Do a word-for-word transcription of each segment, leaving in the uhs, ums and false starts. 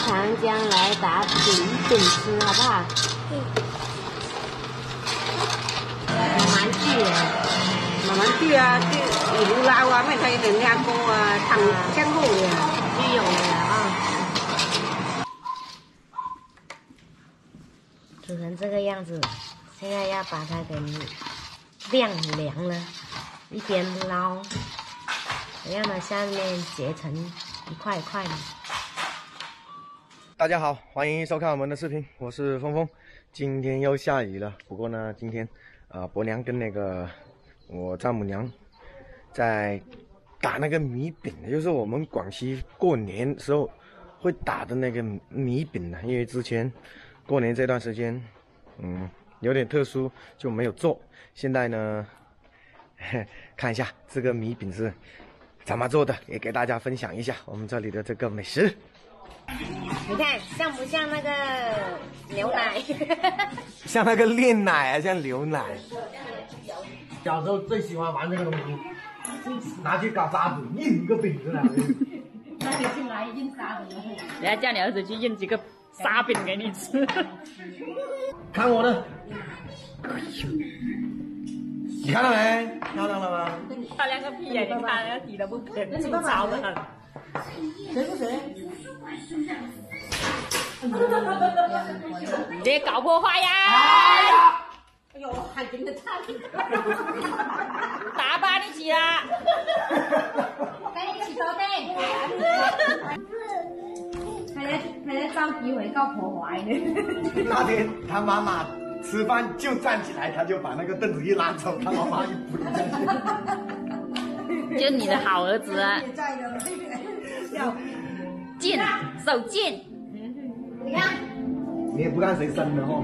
长江来打饼饼吃，好不好？嗯。慢慢去啊， 慢慢去啊，去一路捞啊，没睇人家锅啊，烫香路的， 去有了啊。煮成这个样子，现在要把它给晾凉了，一边捞，让它下面结成一块一块的。 大家好，欢迎收看我们的视频，我是峰峰。今天又下雨了，不过呢，今天啊、呃，伯娘跟那个我丈母娘在打那个米饼，就是我们广西过年时候会打的那个米饼呢。因为之前过年这段时间，嗯，有点特殊，就没有做。现在呢，看一下这个米饼是怎么做的，也给大家分享一下我们这里的这个美食。 你看像不像那个牛奶？ 像那个炼奶啊，像牛奶。小时候最喜欢玩这个东西，拿去搞沙子，印一个饼出来。 那你去拿印沙子， 人家叫你儿子去印几个沙饼给你吃。 看我的，你看到没？漂亮了吗？ 漂亮个屁呀！你看人家底都不肯，粗糙的很。 谁不谁？ 你别搞破坏呀！ 哎呀！哎呦，还真的差点。 打吧你起啦！ 赶紧起头的。还在还在找机会搞破坏呢。 那天他妈妈吃饭就站起来，他就把那个凳子一拉走，他妈妈一扑下去。就你的好儿子啊！贱，手贱。 你看， 你也不看谁生的哦。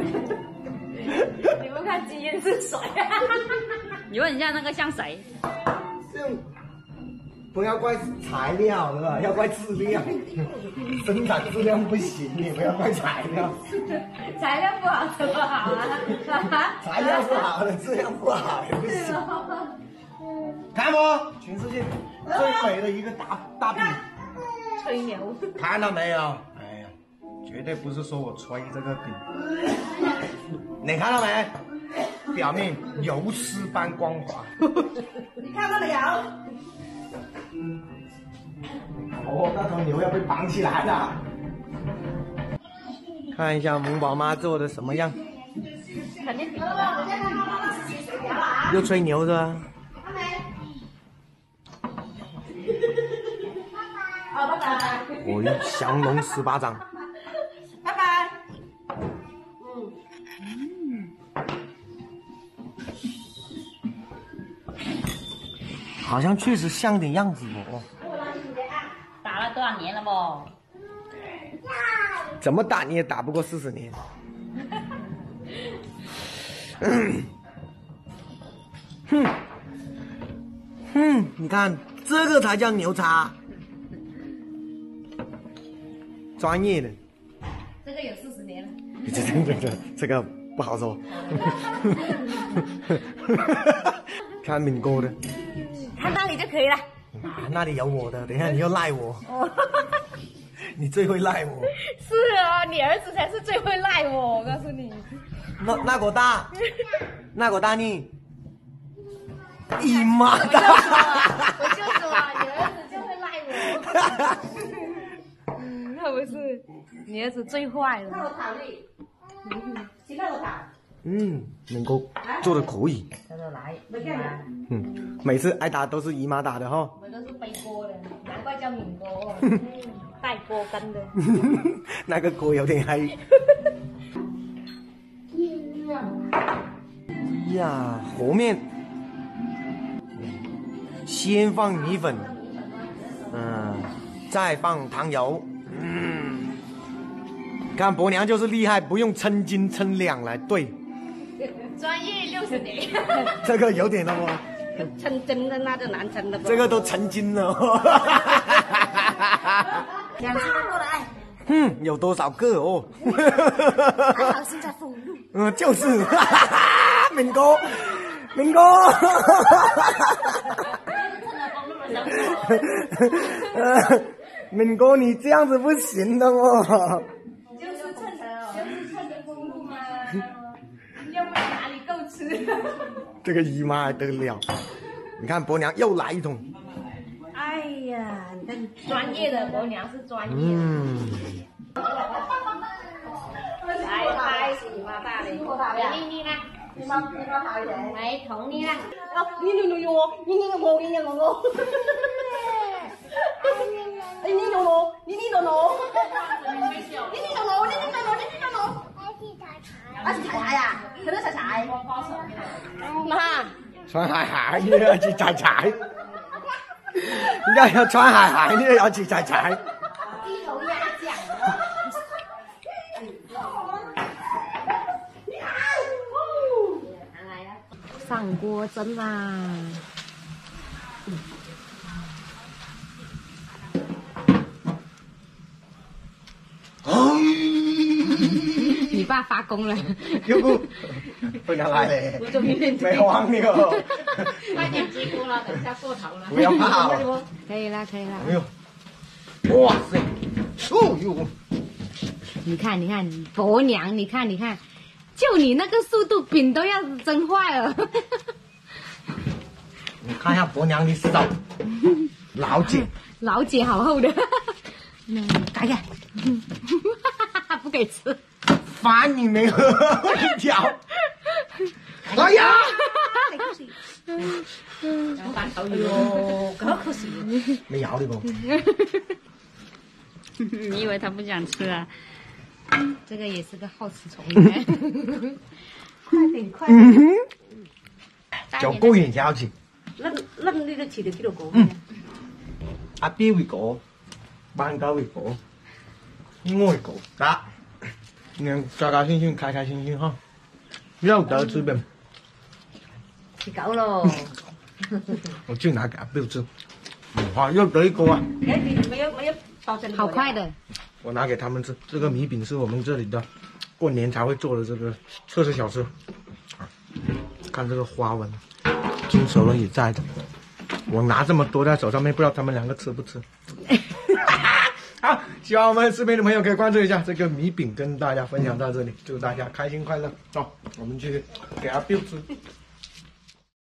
你不看基因是谁？你问一下那个像谁？ 这不要怪材料是吧？要怪质量，生产质量不行，你不要怪材料。 材料不好怎么好啊？ 材料是好的，质量不好也不行。看不？全世界最美的一个大大饼。 吹牛。 看到没有？哎呀，绝对不是说我吹这个饼。你看到没？表面油丝般光滑。 你看到没有？ 哦，那头牛要被绑起来了。看一下萌宝妈做的什么样？ 肯定比我又吹牛是吧？ 好，拜拜。 我用降龙十八掌。 拜拜。 好像确实像点样子哦。 打了多少年了不？ 怎么打你也打不过四十年。嗯，哼，哼，你看这个才叫牛叉，专业的。 这个有四十年了。 这这这这个不好说。看敏哥的。 看那里就可以了。 啊，那里有我的，等一下你又赖我。哦、你最会赖我。 是啊，你儿子才是最会赖我，我告诉你。 那那个大，那个大你，你妈的！ 我就说，你儿子就会赖我。 那不是，你儿子最坏了。 那我考虑，谁让我打？ 嗯，敏哥做的可以。 他说来， 嗯，每次挨打都是姨妈打的哈。 我们都是背锅的，难怪叫敏锅，带锅跟的。 那个锅有点黑。呀，和面，先放米粉，嗯，再放糖油，嗯，看伯娘就是厉害，不用称斤称两来兑。 专业六十年。 这个有点了哦。 称真的那就难称了。 这个都成斤了。 两只都过来。 嗯，有多少个哦？ 还好现在封路。 嗯，就是。敏哥，敏哥。 敏哥，你这样子不行的哦。 就是趁就是趁着风路嘛，要不然哪里够吃？ 这个姨妈还得了？你看伯娘又来一桶。 哎呀，你看专业的伯娘是专业的。 嗯。 来拍姨妈大的，你你来， 你妈你妈拍的。 来同你啦。 哦，你你你我，你你我，你你我我。你你我我，你你我我。你你我我，你你我我，你你我我。啊是柴柴呀，佢都柴柴。媽， 穿鞋鞋呢個似柴柴，點解有穿鞋鞋呢個有似柴柴？ 低頭壓獎。上锅蒸啦！你爸发功了， 又不不能来嘞，没忘你哦。 快点结锅了，等一下过头了。 不要怕哦。 可以了，可以了。 哎呦，哇塞！哦呦， 你看，你看，伯娘，你看，你看，就你那个速度，饼都要蒸坏了。 你看一下伯娘的手，老姐， 老姐好厚的。嗯，改改，不给吃。 饭你没喝一条。哎呀！ 翻头哟，可可惜。 没咬的不？ 你以为他不想吃啊？ 这个也是个好吃虫。 快點快點， 就高原小吃。 拎拎呢個詞就知道講。 嗯，阿彪會講，班哥會講，我會講，得，你們高高興興，開開心心哈，有得吃呗。 你搞咯。 我就拿給阿彪吃，哇，又得一個啊！ 哎，你沒有沒有保證。 好快的。 我拿給他們吃，這個米餅是我們這裡的過年才會做的這個特色小吃。啊，看這個花紋，金手人也在的。我拿這麼多在手上面，不知道他們兩個吃不吃。好，希望我們視頻的朋友可以關注一下這個米餅，跟大家分享到這裡，祝大家開心快樂。走，我們去給阿彪吃。